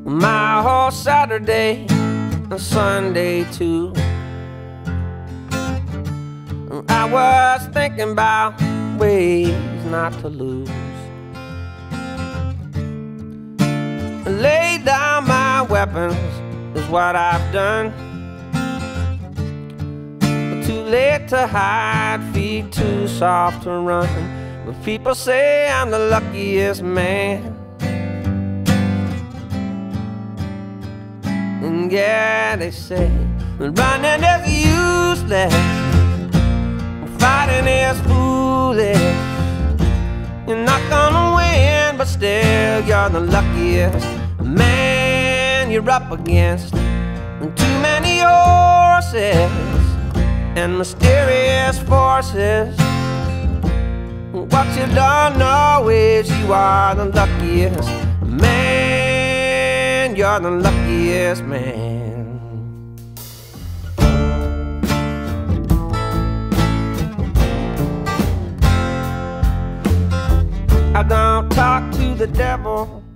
my whole Saturday and Sunday too. I was thinking about ways not to lose. Lay down my weapons is what I've done. But too late to hide, feet too soft to run. But people say I'm the luckiest man. And yeah, they say that running is useless, fighting is foolish. You're not gonna win, but still you're the luckiest man you're up against. And too many horses and mysterious forces. What you don't know is you are the luckiest man. You're the luckiest man. I don't talk to the devil,